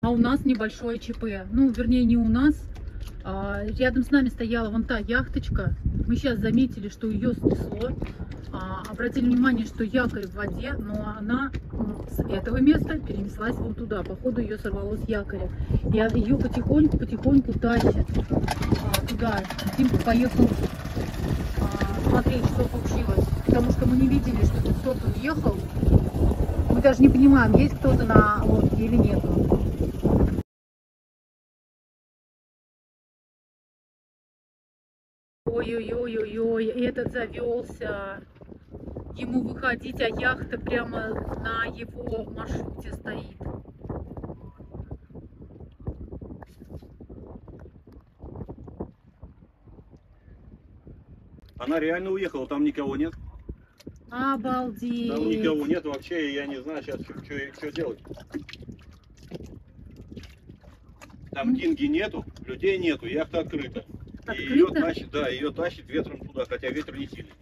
а у нас небольшое ЧП. Ну, вернее, не у нас. Рядом с нами стояла вон та яхточка. Мы сейчас заметили, что ее снесло. Обратили внимание, что якорь в воде, но она с этого места перенеслась вон туда. Походу, ее сорвало с якоря. И ее потихоньку тащит туда. Димка поехал смотреть, что случилось. Потому что мы не видели, что тут кто-то уехал. Мы даже не понимаем, есть кто-то на лодке или нет. Ой-ой-ой-ой-ой, этот завелся. Ему выходить, а яхта прямо на его маршруте стоит. Она реально уехала, там никого нет. Обалдеть. Там никого нет вообще, и я не знаю сейчас, что делать. Там динги нету, людей нету, яхта открыта. И ее тащит, да, ее тащит ветром туда, хотя ветер не сильный.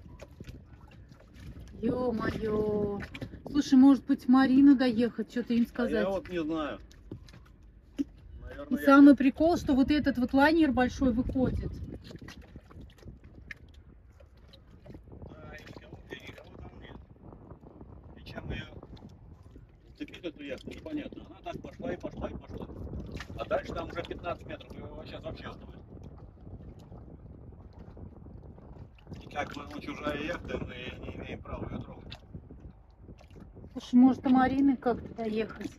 Ё-моё. Слушай, может быть, Марину доехать, что-то им сказать? Я вот не знаю. Наверное, Самый прикол, что вот этот вот лайнер большой выходит. Да, никого там нет. И чем ее цепить эту яхту, непонятно. Она так пошла и пошла и пошла. А дальше там уже 15 метров, его сейчас вообще оставит. И как бы чужая яхта, мы не имеем права ее трогать. Слушай, может, до Марины как-то доехать?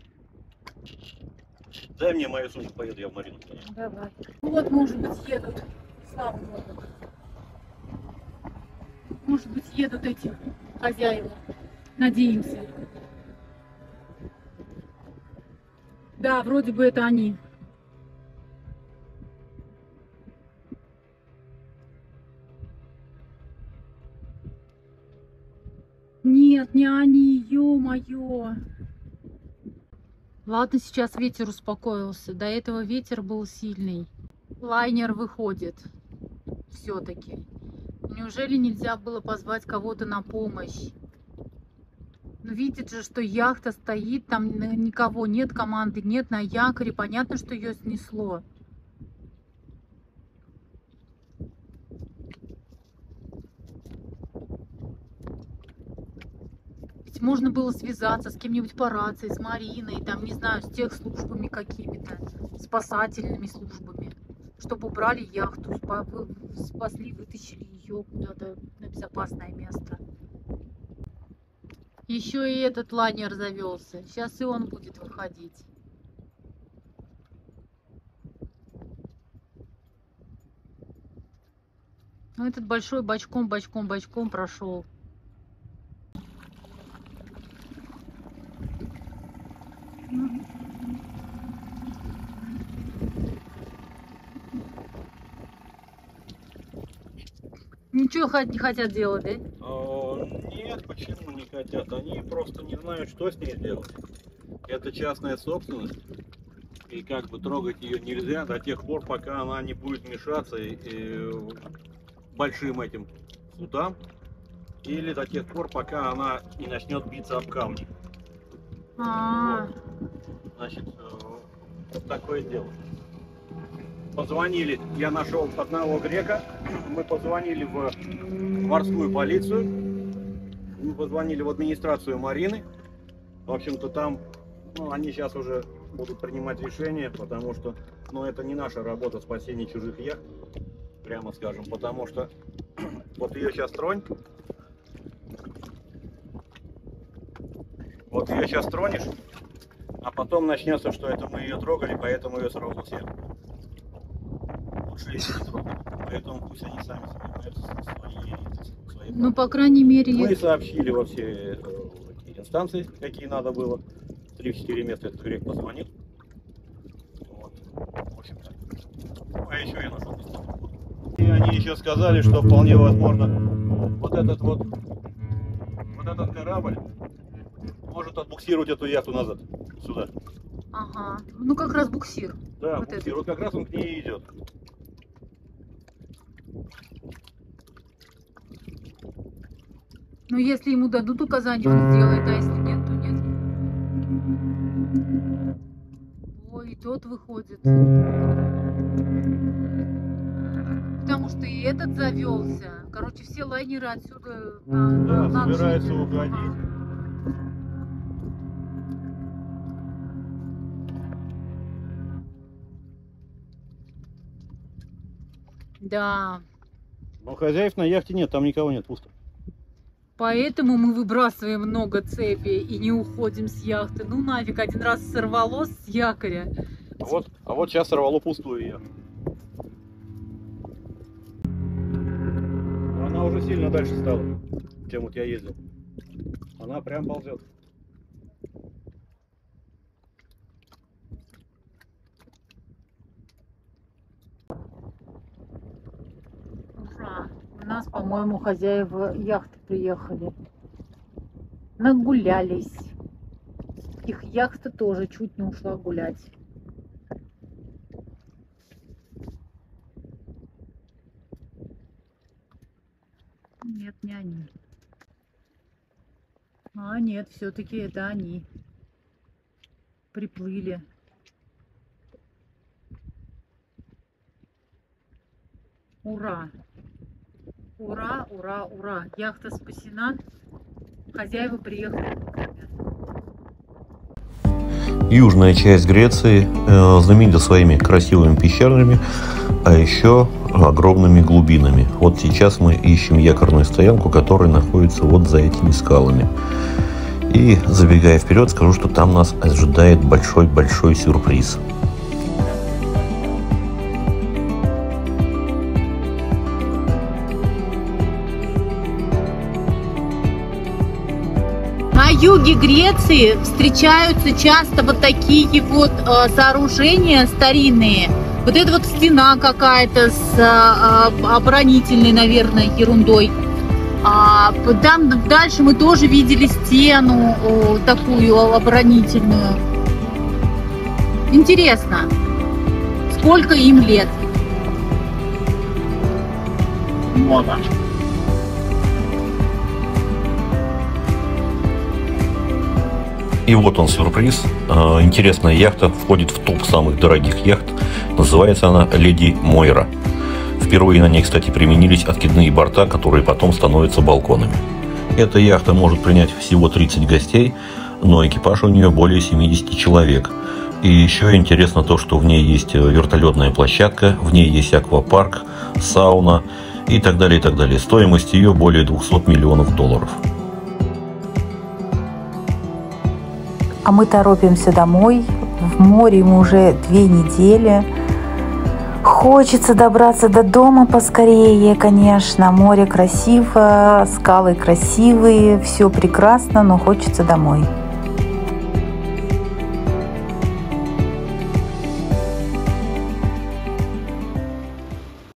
Дай мне мою сумку, поеду я в Марину. Давай. Вот, может быть, едут. Слава Богу. Может быть, едут эти хозяева. Надеемся. Да, вроде бы это они. Нет, не они, ё-моё. Ладно, сейчас ветер успокоился. До этого ветер был сильный. Лайнер выходит. Все-таки. Неужели нельзя было позвать кого-то на помощь? Ну, видит же, что яхта стоит, там никого нет, команды нет, на якоре. Понятно, что ее снесло. Ведь можно было связаться с кем-нибудь по рации, с Мариной, там, не знаю, с техслужбами какими-то, спасательными службами, чтобы убрали яхту, спасли, вытащили ее куда-то на безопасное место. Еще и этот лайнер завелся. Сейчас и он будет выходить. Ну, этот большой бочком прошел. Ничего не хотят делать, да? Нет, почему не хотят? Они просто не знают, что с ней делать. Это частная собственность. И как бы трогать ее нельзя до тех пор, пока она не будет мешаться большим этим судам. Или до тех пор, пока она не начнет биться об камни. Вот. Значит, вот такое дело. Позвонили, я нашел одного грека, мы позвонили в морскую полицию, мы позвонили в администрацию Марины. В общем-то там, ну, они сейчас уже будут принимать решение, потому что, ну, это не наша работа спасение чужих яхт, прямо скажем, потому что вот ее сейчас тронь, вот ее сейчас тронешь, а потом начнется, что это мы ее трогали, поэтому ее сразу всем. Лучше если не трогать. Поэтому пусть они сами занимаются своей Ну, по крайней мере... Мы сообщили во все инстанции, какие надо было. 3-4 места этот грек позвонил. Вот. В общем-то. А еще я нашел. И они еще сказали, что вполне возможно вот этот корабль может отбуксировать эту яхту назад, сюда. Ага. Ну, как раз буксир. Да, вот буксир. Вот как раз он к ней идет. Ну, если ему дадут указание, он сделает, а если нет, то нет. Ой, и тот выходит. Потому что и этот завелся. Короче, все лайнеры отсюда Да, собираются уходить. Да. Но хозяев на яхте нет, там никого нет, пусто. Поэтому мы выбрасываем много цепи и не уходим с яхты. Ну нафиг, один раз сорвало с якоря. А вот сейчас сорвало пустую яхту. Она уже сильно дальше стала, чем вот я ездил. Она прям ползет. Ура! У нас, по-моему, хозяева яхты приехали. Нагулялись. Их яхта тоже чуть не ушла гулять. Нет, не они. А, нет, все-таки это они. Приплыли. Ура! Ура, ура, ура! Яхта спасена. Хозяева приехали. Южная часть Греции знаменита своими красивыми пещерами, а еще огромными глубинами. Вот сейчас мы ищем якорную стоянку, которая находится вот за этими скалами. И забегая вперед, скажу, что там нас ожидает большой-большой сюрприз. На юге Греции встречаются часто вот такие вот сооружения старинные. Вот это вот стена какая-то с оборонительной, наверное, ерундой. Там дальше мы тоже видели стену такую оборонительную. Интересно, сколько им лет? Много. И вот он сюрприз. Интересная яхта входит в топ самых дорогих яхт. Называется она «Леди Мойра». Впервые на ней, кстати, применились откидные борта, которые потом становятся балконами. Эта яхта может принять всего 30 гостей, но экипаж у нее более 70 человек. И еще интересно то, что в ней есть вертолетная площадка, в ней есть аквапарк, сауна и так далее, и так далее. Стоимость ее более 200 миллионов долларов. А мы торопимся домой. В море мы уже 2 недели. Хочется добраться до дома поскорее, конечно. Море красиво, скалы красивые, все прекрасно, но хочется домой.